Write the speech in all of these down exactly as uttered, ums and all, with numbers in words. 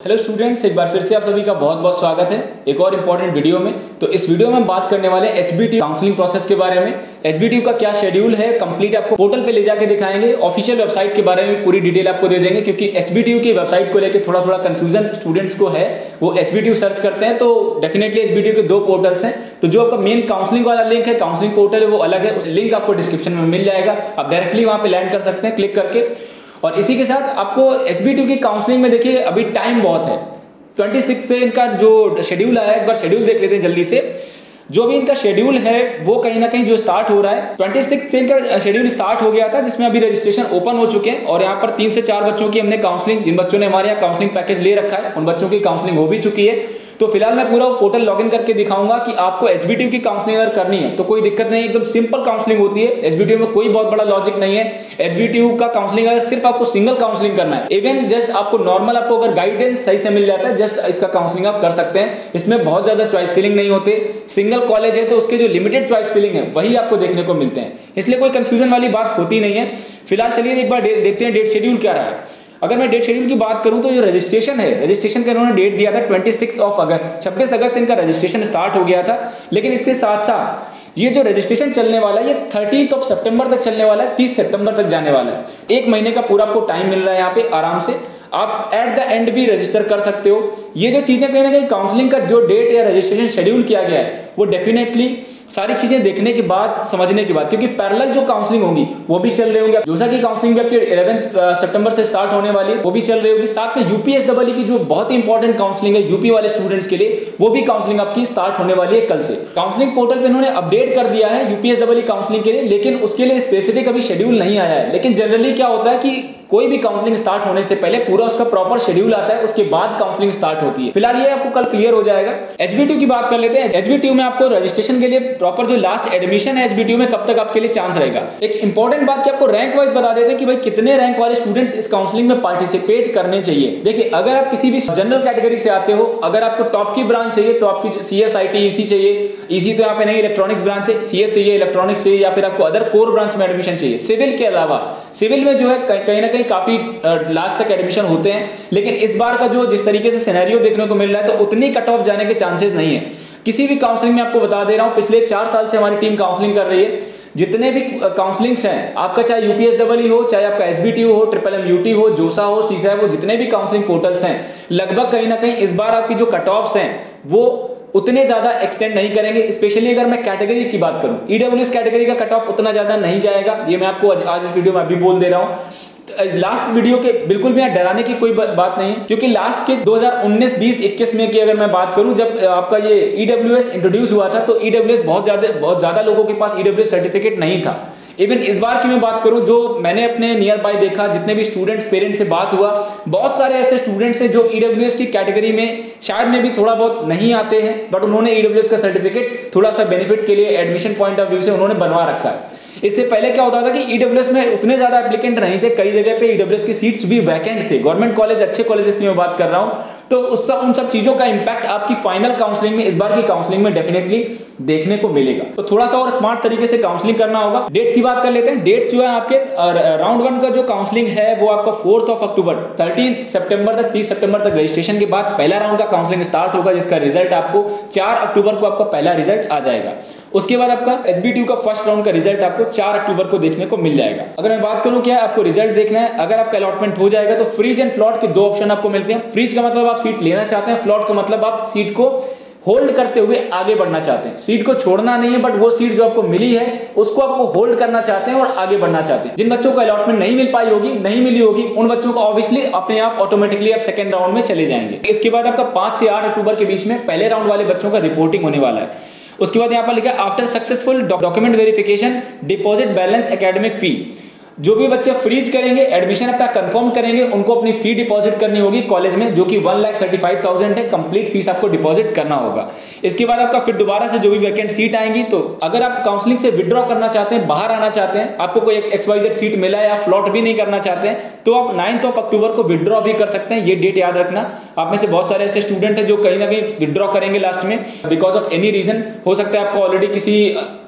Hello students, एक बार फिर से आप सभी का बहुत बहुत स्वागत है एक और इम्पॉर्टेंट वीडियो में। तो इस वीडियो में हम बात करने वाले हैं एचबीटीयू काउंसलिंग प्रोसेस के बारे में। एचबीटीयू का क्या शेड्यूल है कंप्लीट आपको पोर्टल पे ले जाके दिखाएंगे। ऑफिशियल वेबसाइट के बारे में पूरी डिटेल आपको दे देंगे, क्योंकि एचबीटीयू की वेबसाइट को लेकर थोड़ा थोड़ा कंफ्यूजन स्टूडेंट्स को है। वो एचबीटीयू सर्च करते हैं तो डेफिनेटली एचबीटीयू के दो पोर्टल्स हैं। तो जो आपका मेन काउंसलिंग वाला लिंक है, काउंसलिंग पोर्टल है, वो अलग है। उस लिंक आपको डिस्क्रिप्शन में मिल जाएगा, आप डायरेक्टली वहां पे लैंड कर सकते हैं क्लिक करके। और इसी के साथ आपको एचबीटीयू की काउंसलिंग में देखिए अभी टाइम बहुत है। छब्बीस से इनका जो शेड्यूल आया है, एक बार शेड्यूल देख लेते हैं जल्दी से। जो भी इनका शेड्यूल है वो कहीं ना कहीं जो स्टार्ट हो रहा है, छब्बीस से इनका शेड्यूल स्टार्ट हो गया था, जिसमें अभी रजिस्ट्रेशन ओपन हो चुके हैं। और यहाँ पर तीन से चार बच्चों की हमने काउंसलिंग, जिन बच्चों ने हमारे यहाँ काउंसलिंग पैकेज ले रखा है उन बच्चों की काउंसलिंग हो भी चुकी है। तो फिलहाल मैं पूरा पोर्टल लॉगिन करके दिखाऊंगा कि आपको एचबीटीयू की काउंसलिंग अगर करनी है तो कोई दिक्कत नहीं, एकदम सिंपल काउंसलिंग होती है। एचबीटीयू में कोई बहुत बड़ा लॉजिक नहीं है। एचबीटीयू का काउंसलिंग अगर सिर्फ आपको सिंगल काउंसलिंग करना है, इवन जस्ट आपको नॉर्मल, आपको अगर गाइडेंस सही से मिल जाता है, जस्ट इसका काउंसलिंग आप कर सकते हैं। इसमें बहुत ज्यादा चॉइस फिलिंग नहीं होते। सिंगल कॉलेज है तो उसके जो लिमिटेड चॉइस फिलिंग है वही आपको देखने को मिलते हैं, इसलिए कोई कंफ्यूजन वाली बात होती नहीं है। फिलहाल चलिए एक बार देखते हैं डेट शेड्यूल क्या रहा है। अगर मैं डेट शेड्यूल की बात करूं तो जो रजिस्ट्रेशन है, रजिस्ट्रेशन का इन्होंने डेट दिया था छब्बीस ऑफ अगस्त, छब्बीस अगस्त इनका रजिस्ट्रेशन स्टार्ट हो गया था। लेकिन इसके साथ साथ ये जो रजिस्ट्रेशन चलने वाला है ये तीस ऑफ सितंबर तक चलने वाला है, तीस सितंबर तक जाने वाला है। एक महीने का पूरा आपको टाइम मिल रहा है यहाँ पे आराम से। आप एट द एंड भी रजिस्टर कर सकते हो। ये जो चीजें कहीं ना कहीं काउंसलिंग का जो डेट या रजिस्ट्रेशन शेड्यूल किया गया है वो डेफिनेटली सारी चीजें देखने के बाद, समझने के बाद, क्योंकि पैरेलल जो काउंसलिंग होंगी वो भी चल रहे होंगे। जोसा की काउंसलिंग भी आपकी ग्यारह सितंबर से स्टार्ट होने वाली है, वो भी चल रही होगी। साथ में यूपीएसडब्ल्यू की जो बहुत ही इंपॉर्टेंट काउंसलिंग है यूपी वाले स्टूडेंट्स के लिए, वो भी काउंसलिंग आपकी स्टार्ट होने वाली है कल से। काउंसलिंग पोर्टल पे इन्होंने अपडेट कर दिया है यूपीएसडब्ल्यू काउंसलिंग के लिए, लेकिन उसके लिए स्पेसिफिक अभी शेड्यूल नहीं आया है। लेकिन जनरली क्या होता है कि कोई भी काउंसलिंग स्टार्ट होने से पहले पूरा उसका प्रॉपर शेड्यूल आता है, उसके बाद काउंसलिंग स्टार्ट होती है। फिलहाल ये आपको कल क्लियर हो जाएगा। एचबीटीयू की बात कर लेते हैं। एचबीटीयू में आपको रजिस्ट्रेशन के लिए प्रॉपर जो लास्ट एडमिशन है एचबीटीयू में कब तक आपके लिए चांस रहेगा। एक इंपॉर्टेंट बात कि आपको रैंक वाइज बता देते हैं कि भाई कितने रैंक वाले स्टूडेंट्स इस काउंसलिंग में पार्टिसिपेट करने चाहिए। देखिए, अगर आप किसी भी जनरल कैटेगरी से आते हो, अगर आपको टॉप की ब्रांच चाहिए तो आपकी सीएस आईटी ईसी चाहिए। ईसी तो यहाँ पे नहीं, इलेक्ट्रॉनिक्स ब्रांच है। सीएस चाहिए, इलेक्ट्रॉनिक्स चाहिए, या फिर आपको अदर कोर ब्रांच में एडमिशन चाहिए। सिविल के अलावा, सिविल में जो है कहीं ना कहीं काफी लास्ट तक एडमिशन होते हैं, लेकिन इस बार का जो जिस तरीके से सिनेरियो देखने को मिल रहा है तो उतनी कट ऑफ जाने के चांसेस नहीं है किसी भी काउंसलिंग में। आपको बता दे रहा हूं, पिछले चार साल से हमारी टीम काउंसलिंग कर रही है। जितने भी काउंसलिंग्स हैं, आपका चाहे यूपीएसडब्ल्यू हो, चाहे आपका एसबीटीयू हो, ट्रिपल एम यूटी हो, जोसा हो, सीसैप हो, जितने भी काउंसलिंग पोर्टल्स हैं, लगभग कहीं ना कहीं इस बार आपकी जो कट ऑफ्स हैं वो उतने ज्यादा एक्सटेंड नहीं करेंगे। स्पेशली अगर मैं कैटेगरी की बात करूं, ईडब्ल्यूएस कैटेगरी का कट ऑफ उतना ज्यादा नहीं जाएगा, ये मैं आपको आज, आज इस वीडियो में अभी बोल दे रहा हूं। लास्ट वीडियो के बिल्कुल भी डराने की कोई बात नहीं है, क्योंकि लास्ट के दो हज़ार उन्नीस, बीस, इक्कीस में की अगर मैं बात करूं, जब आपका ये ईडब्ल्यूएस इंट्रोड्यूस हुआ था तो ईडब्ल्यूएस बहुत ज्यादा बहुत ज्यादा लोगों के पास ईडब्ल्यूएस सर्टिफिकेट नहीं था। इवन इस बार की मैं बात करूं, जो मैंने अपने नियर बाय देखा, जितने भी स्टूडेंट्स पेरेंट्स से बात हुआ, बहुत सारे ऐसे स्टूडेंट्स हैं जो ईडब्ल्यूएस की कैटेगरी में शायद में भी थोड़ा बहुत नहीं आते हैं, बट उन्होंने ईडब्ल्यूएस का सर्टिफिकेट थोड़ा सा बेनिफिट के लिए एडमिशन पॉइंट ऑफ व्यू से उन्होंने बनवा रखा है। इससे पहले क्या होता था कि ईडब्ल्यूएस में उतने ज्यादा एप्लीकेंट नहीं थे, कई जगह पे ईडब्ल्यूएस की सीट्स भी वैकेंट थे। गवर्नमेंट कॉलेज, अच्छे कॉलेजेस की मैं बात कर रहा हूं। तो उस सब उन सब चीजों का इंपैक्ट आपकी फाइनल काउंसलिंग में, इस बार की काउंसलिंग में डेफिनेटली देखने को मिलेगा। तो थोड़ा सा और स्मार्ट तरीके से काउंसलिंग करना होगा। डेट्स की बात कर लेते हैं। डेट्स जो है आपके, राउंड वन का जो काउंसलिंग है वो आपका fourth of October, thirteen September तक, तीस सितंबर तक रजिस्ट्रेशन के बाद पहला राउंड का काउंसलिंग स्टार्ट होगा, जिसका रिजल्ट आपको चार अक्टूबर को आपका पहला रिजल्ट आ जाएगा। उसके बाद आपका एसबीटीयू का फर्स्ट राउंड का रिजल्ट आपको चार अक्टूबर को देखने को मिल जाएगा। अगर मैं बात करूं क्या आपको रिजल्ट देखना है, अगर आपका अलॉटमेंट हो जाएगा तो फ्रीज एंड फ्लॉट के दो ऑप्शन आपको मिलते हैं। फ्रीज का मतलब आप सीट लेना चाहते हैं, फ्लॉट का मतलब आप सीट को होल्ड करते हुए आगे बढ़ना चाहते हैं। सीट को छोड़ना नहीं है, बट वो सीट जो आपको मिली है उसको आपको होल्ड करना चाहते हैं और आगे बढ़ना चाहते हैं। जिन बच्चों को अलॉटमेंट नहीं मिल पाई होगी, नहीं मिली होगी, उन बच्चों को ऑब्वियसली अपने आप ऑटोमेटिकली आप सेकंड राउंड में चले जाएंगे। इसके बाद आपका पांच से आठ अक्टूबर के बीच में पहले राउंड वाले बच्चों का रिपोर्टिंग होने वाला है। उसके बाद यहाँ पर लिखा है after successful document verification deposit balance academic fee. जो भी बच्चे फ्रीज करेंगे, एडमिशन अपना कंफर्म करेंगे, उनको अपनी फी डिपॉजिट करनी होगी कॉलेज में, जो कि one lakh thirty five thousand है। कंप्लीट फीस आपको डिपॉजिट करना होगा। इसके बाद आपका फिर दोबारा से जो भी वैकेंट सीट आएंगी, तो अगर आप काउंसलिंग से विड्रॉ करना चाहते हैं, बाहर आना चाहते हैं, आपको कोई एक्स वाई जेड सीट मिला है या फ्लॉट भी नहीं करना चाहते हैं, तो आप नाइन्थ ऑफ अक्टूबर को विड्रॉ भी कर सकते हैं। ये डेट याद रखना। आप में से बहुत सारे ऐसे स्टूडेंट हैं जो कहीं ना कहीं विड्रॉ करेंगे लास्ट में बिकॉज ऑफ एनी रीजन। हो सकता है आपको ऑलरेडी किसी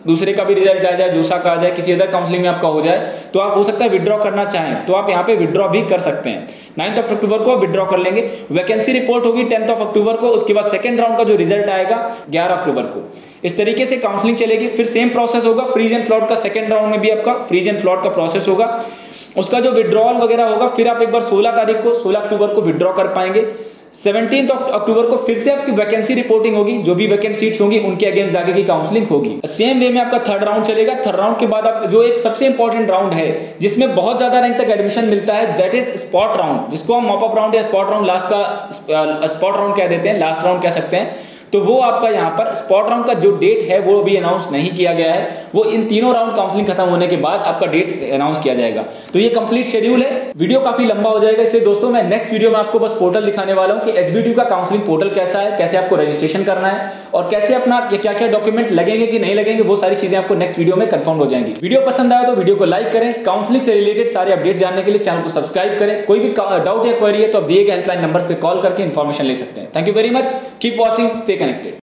दूसरे का भी रिजल्ट आ जाए, जोसा का आ जाए, किसी अदर काउंसलिंग में आपका हो जाए, तो आप हो सकता है विड्रॉ करना चाहें तो आप यहाँ पे विड्रॉ भी कर सकते हैं। नाइन्थ ऑफ अक्टूबर को विड्रॉ कर लेंगे। वैकेंसी रिपोर्ट होगी टेंथ ऑफ अक्टूबर को, उसके बाद सेकंड राउंड का जो रिजल्ट आएगा ग्यारह अक्टूबर को। इस तरीके से काउंसलिंग चलेगी। फिर सेम प्रोसेस होगा फ्रीज एंड फ्लॉट का, सेकंड राउंड में भी आपका फ्रीज एंड फ्लॉट का प्रोसेस होगा। उसका जो विड्रॉल वगैरह होगा फिर आप एक बार सोलह तारीख को सोलह अक्टूबर को विड्रॉ कर पाएंगे। सेवनटीन्थ अक्टूबर को फिर से आपकी वैकेंसी रिपोर्टिंग होगी, जो भी वैकेंट सीट्स होंगी उनके अगेंस्ट जाके की काउंसलिंग होगी। सेम वे में आपका थर्ड राउंड चलेगा। थर्ड राउंड के बाद आप जो एक सबसे इंपॉर्टेंट राउंड है जिसमें बहुत ज्यादा रैंक तक एडमिशन मिलता है, दैट इज स्पॉट राउंड, जिसको हम मॉप अप राउंड या स्पॉट राउंड लास्ट का स्पॉट राउंड कह देते हैं, लास्ट राउंड कह सकते हैं। तो वो आपका यहाँ पर स्पॉट राउंड का जो डेट है वो अभी अनाउंस नहीं किया गया है, वो इन तीनों राउंड काउंसलिंग खत्म होने के बाद आपका डेट अनाउंस किया जाएगा। तो ये कंप्लीट शेड्यूल है। वीडियो काफी लंबा हो जाएगा, इसलिए दोस्तों मैं नेक्स्ट वीडियो में आपको बस पोर्टल दिखाने वाला हूँ कि एसबीटीयू का काउंसलिंग पोर्टल कैसा है, कैसे आपको रजिस्ट्रेशन करना है और कैसे अपना क्या क्या डॉक्यूमेंट लगेंगे कि नहीं लगेंगे, वो सारी चीजें आपको नेक्स्ट वीडियो में कंफर्म हो जाएंगी। वीडियो पसंद आया तो वीडियो को लाइक करें। काउंसलिंग से रिलेटेड सारे अपडेट जानने के लिए चैनल को सब्सक्राइब करें। कोई भी डाउट या क्वेरी है तो आप दिए गए हेल्पलाइन नंबर पर कॉल करके इन्फॉर्मेशन ले सकते हैं। Thank you very much, keep watching, stay connected.